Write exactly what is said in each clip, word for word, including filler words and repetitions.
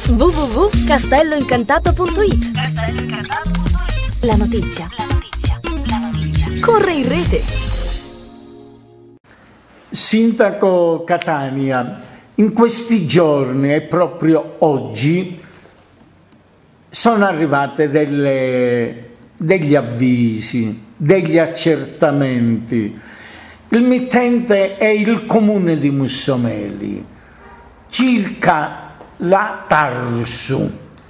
w w w punto castello incantato punto it. La notizia. La notizia. La notizia. Corre in rete. Sindaco Catania, in questi giorni e proprio oggi sono arrivate delle, degli avvisi, degli accertamenti. Il mittente è il comune di Mussomeli, circa la Tarsu.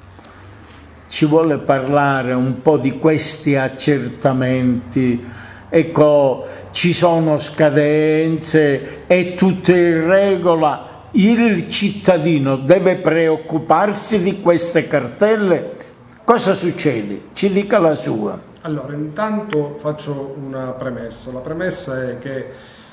Ci vuole parlare un po' di questi accertamenti? Ecco, ci sono scadenze, è tutto in regola? Il cittadino deve preoccuparsi di queste cartelle? Cosa succede? Ci dica la sua. Allora, intanto faccio una premessa. La premessa è che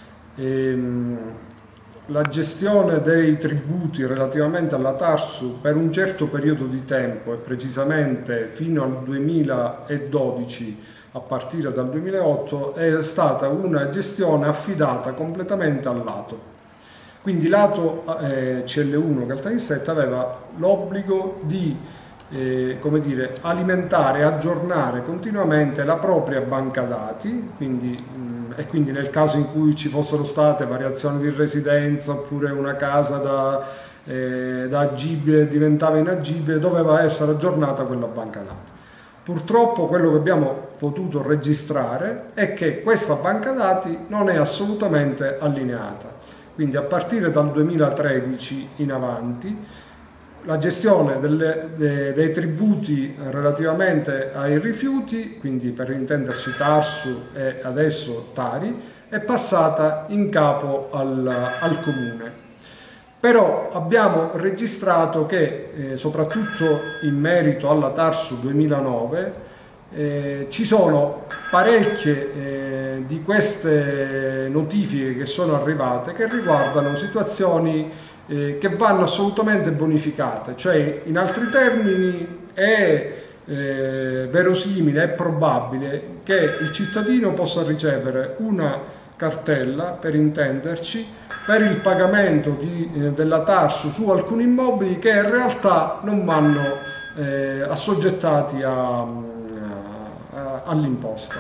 ehm, la gestione dei tributi relativamente alla Tarsu per un certo periodo di tempo, e precisamente fino al duemiladodici, a partire dal duemilaotto, è stata una gestione affidata completamente al Lato. Quindi Lato eh, C L uno Caltanissetta aveva l'obbligo di Eh, come dire, alimentare e aggiornare continuamente la propria banca dati, quindi, mh, e quindi nel caso in cui ci fossero state variazioni di residenza oppure una casa da, eh, da agibile diventava inagibile, doveva essere aggiornata quella banca dati. Purtroppo quello che abbiamo potuto registrare è che questa banca dati non è assolutamente allineata, quindi a partire dal duemilatredici in avanti la gestione delle, de, dei tributi relativamente ai rifiuti, quindi per intenderci Tarsu e adesso Tari, è passata in capo al, al comune. Però abbiamo registrato che, eh, soprattutto in merito alla Tarsu duemilanove, eh, ci sono parecchie eh, di queste notifiche che sono arrivate che riguardano situazioni Eh, che vanno assolutamente bonificate, cioè in altri termini è eh, verosimile, è probabile che il cittadino possa ricevere una cartella, per intenderci, per il pagamento di, eh, della Tarsu su alcuni immobili che in realtà non vanno eh, assoggettati a, a, all'imposta.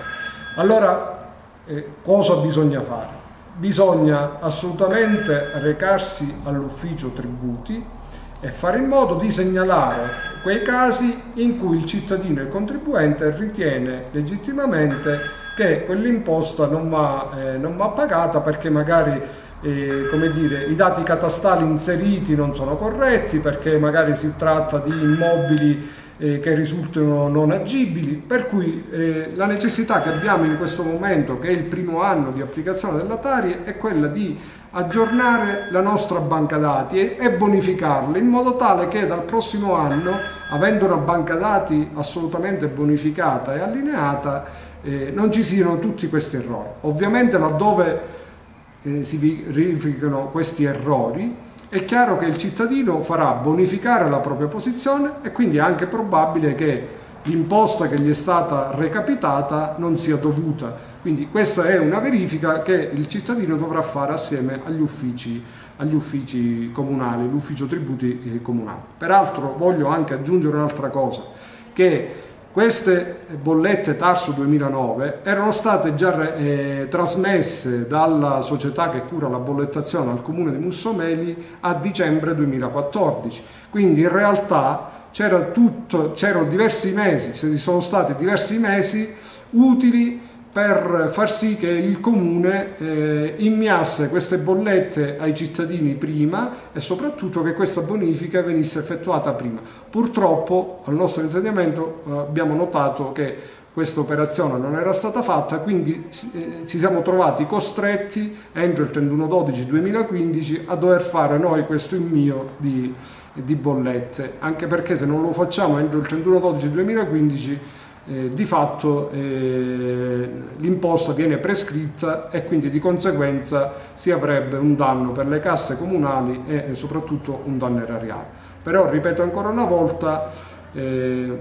Allora eh, cosa bisogna fare? Bisogna assolutamente recarsi all'ufficio tributi e fare in modo di segnalare quei casi in cui il cittadino e il contribuente ritiene legittimamente che quell'imposta non va, eh, non va pagata perché magari eh, come dire, i dati catastali inseriti non sono corretti, perché magari si tratta di immobili Eh, che risultano non agibili, per cui eh, la necessità che abbiamo in questo momento, che è il primo anno di applicazione della Tari, è quella di aggiornare la nostra banca dati e, e bonificarla in modo tale che dal prossimo anno, avendo una banca dati assolutamente bonificata e allineata, eh, non ci siano tutti questi errori. Ovviamente laddove eh, si verificano questi errori, è chiaro che il cittadino farà bonificare la propria posizione e quindi è anche probabile che l'imposta che gli è stata recapitata non sia dovuta. Quindi questa è una verifica che il cittadino dovrà fare assieme agli uffici, agli uffici comunali, l'ufficio tributi comunali. Peraltro voglio anche aggiungere un'altra cosa, che queste bollette Tarsu duemilanove erano state già eh, trasmesse dalla società che cura la bollettazione al comune di Mussomeli a dicembre duemilaquattordici, quindi in realtà c'era tutto, c'erano diversi mesi, ci sono stati diversi mesi utili per far sì che il comune eh, inviasse queste bollette ai cittadini prima e soprattutto che questa bonifica venisse effettuata prima. Purtroppo al nostro insediamento eh, abbiamo notato che questa operazione non era stata fatta, quindi eh, ci siamo trovati costretti entro il trentuno dodici duemilaquindici a dover fare noi questo invio di, di bollette, anche perché se non lo facciamo entro il trentuno dodici duemilaquindici Eh, di fatto eh, l'imposta viene prescritta e quindi di conseguenza si avrebbe un danno per le casse comunali e, e soprattutto un danno erariale. Però ripeto ancora una volta, eh,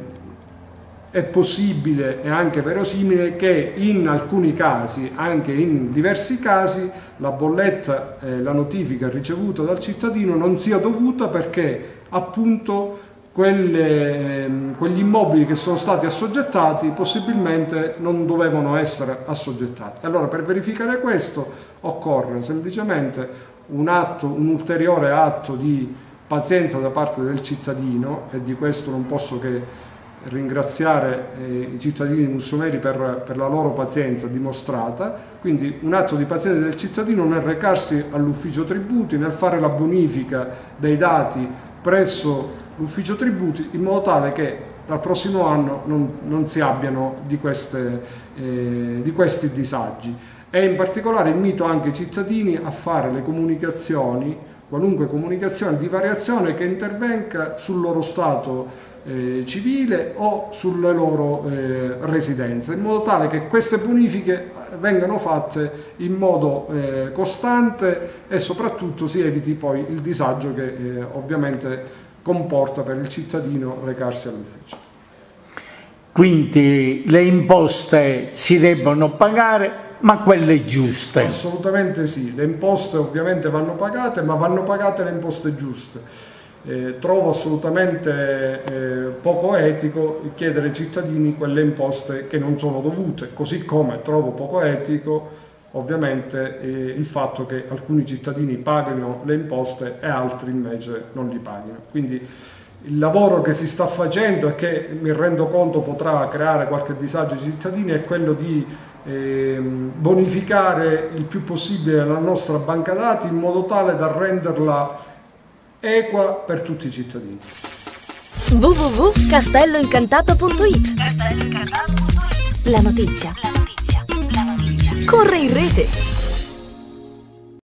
è possibile e anche verosimile che in alcuni casi, anche in diversi casi, la bolletta, eh, la notifica ricevuta dal cittadino non sia dovuta perché appunto quelle, quegli immobili che sono stati assoggettati possibilmente non dovevano essere assoggettati. Allora, per verificare questo occorre semplicemente un atto, un ulteriore atto di pazienza da parte del cittadino, e di questo non posso che ringraziare eh, i cittadini mussomeri per, per la loro pazienza dimostrata. Quindi un atto di pazienza del cittadino nel recarsi all'ufficio tributi, nel fare la bonifica dei dati presso l'ufficio tributi, in modo tale che dal prossimo anno non, non si abbiano di, queste, eh, di questi disagi. E in particolare invito anche i cittadini a fare le comunicazioni, qualunque comunicazione di variazione che intervenga sul loro stato eh, civile o sulle loro eh, residenze, in modo tale che queste bonifiche vengano fatte in modo eh, costante e soprattutto si eviti poi il disagio che eh, ovviamente comporta per il cittadino recarsi all'ufficio. Quindi le imposte si debbono pagare, ma quelle giuste? Assolutamente sì, le imposte ovviamente vanno pagate, ma vanno pagate le imposte giuste. Eh, trovo assolutamente eh, poco etico chiedere ai cittadini quelle imposte che non sono dovute, così come trovo poco etico ovviamente eh, il fatto che alcuni cittadini paghino le imposte e altri invece non li paghino. Quindi il lavoro che si sta facendo e che mi rendo conto potrà creare qualche disagio ai cittadini è quello di eh, bonificare il più possibile la nostra banca dati in modo tale da renderla equa per tutti i cittadini. w w w punto castello incantato punto it La notizia. La notizia. La notizia. Corre in rete.